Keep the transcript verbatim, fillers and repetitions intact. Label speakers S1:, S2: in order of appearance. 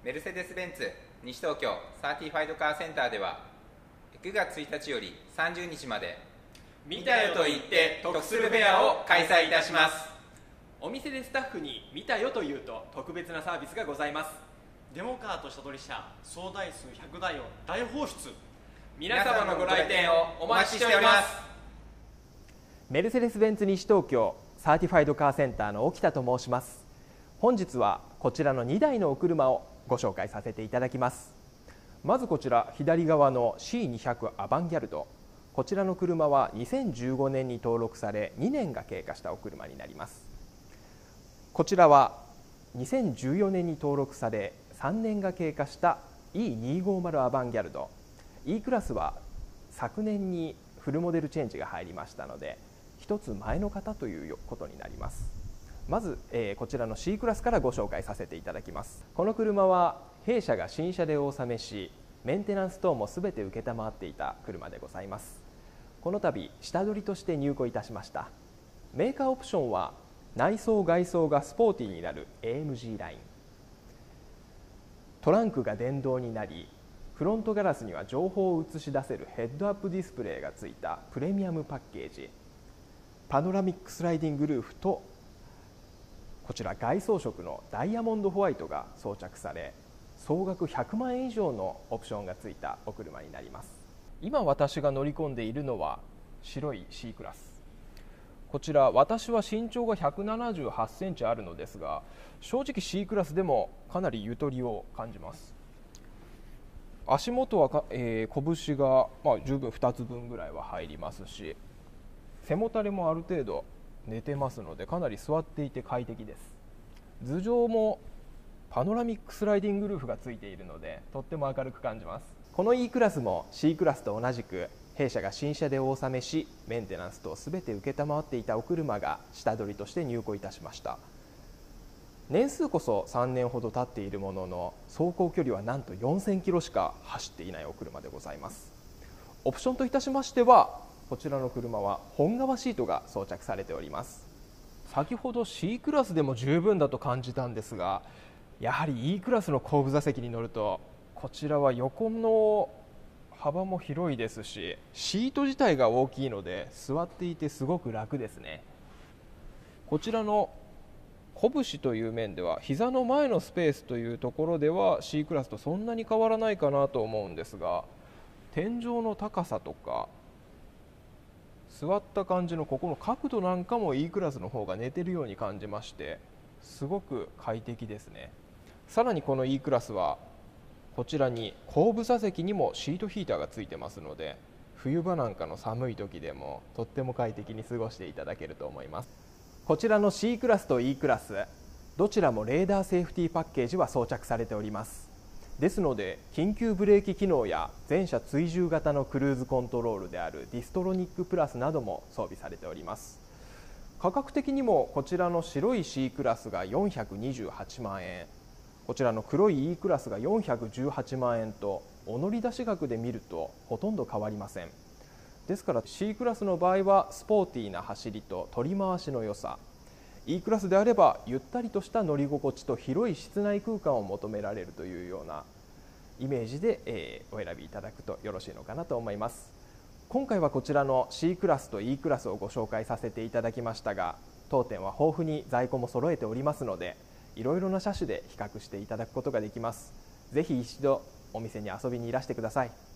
S1: メルセデス・ベンツ西東京サーティファイドカーセンターではくがつついたちよりさんじゅうにちまで見たよと言って得するフェアを開催いたします。
S2: お店でスタッフに見たよと言うと特別なサービスがございます。
S3: デモカーと下取り車総台数ひゃくだいを大放出。
S1: 皆様のご来店をお待ちしております。
S4: メルセデス・ベンツ西東京サーティファイドカーセンターの沖田と申します。本日はこちらのにだいのお車をご紹介させていただきます。まずこちら左側の シーにひゃく アバンギャルド、こちらの車はにせんじゅうごねんに登録されにねんが経過したお車になります。こちらはにせんじゅうよねんに登録されさんねんが経過した イーにひゃくごじゅう アバンギャルド。 E クラスは昨年にフルモデルチェンジが入りましたので一つ前の方ということになります。まず、えー、こちらの C クラスからご紹介させていただきます。この車は弊社が新車でお納めしメンテナンス等もすべて承っていた車でございます。この度下取りとして入庫いたしました。メーカーオプションは内装外装がスポーティーになる エーエムジー ライン、トランクが電動になりフロントガラスには情報を映し出せるヘッドアップディスプレイがついたプレミアムパッケージ、パノラミックスライディングルーフとこちら外装色のダイヤモンドホワイトが装着され総額ひゃくまんえん以上のオプションがついたお車になります。今私が乗り込んでいるのは白い C クラス。こちら私は身長がひゃくななじゅうはちセンチあるのですが正直 C クラスでもかなりゆとりを感じます。足元はか、えー、拳が、まあ、十分ふたつぶんぐらいは入りますし背もたれもある程度寝てますのでかなり座っていて快適です。頭上もパノラミックスライディングルーフがついているのでとっても明るく感じます。この E クラスも C クラスと同じく弊社が新車でお納めしメンテナンスとすべて承っていたお車が下取りとして入庫いたしました。年数こそさんねんほど経っているものの走行距離はなんとよんせんキロしか走っていないお車でございます。オプションといたしましてはこちらの車は本革シートが装着されております。先ほど C クラスでも十分だと感じたんですがやはり E クラスの後部座席に乗るとこちらは横の幅も広いですしシート自体が大きいので座っていてすごく楽ですね。こちらの拳という面では膝の前のスペースというところでは C クラスとそんなに変わらないかなと思うんですが天井の高さとか座った感じのここの角度なんかも E クラスの方が寝てるように感じましてすごく快適ですね。さらにこの E クラスはこちらに後部座席にもシートヒーターがついてますので冬場なんかの寒い時でもとっても快適に過ごしていただけると思います。こちらの C クラスと E クラスどちらもレーダーセーフティーパッケージは装着されております。ですので緊急ブレーキ機能や全車追従型のクルーズコントロールであるディストロニックプラスなども装備されております。価格的にもこちらの白い C クラスがよんひゃくにじゅうはちまんえん、こちらの黒い E クラスがよんひゃくじゅうはちまんえんとお乗り出し額で見るとほとんど変わりません。ですから C クラスの場合はスポーティーな走りと取り回しの良さ、 E クラスであればゆったりとした乗り心地と広い室内空間を求められるというようなイメージで、えー、お選びいただくとよろしいのかなと思います。今回はこちらの C クラスと E クラスをご紹介させていただきましたが当店は豊富に在庫も揃えておりますのでいろいろな車種で比較していただくことができます。ぜひ一度お店に遊びにいらしてください。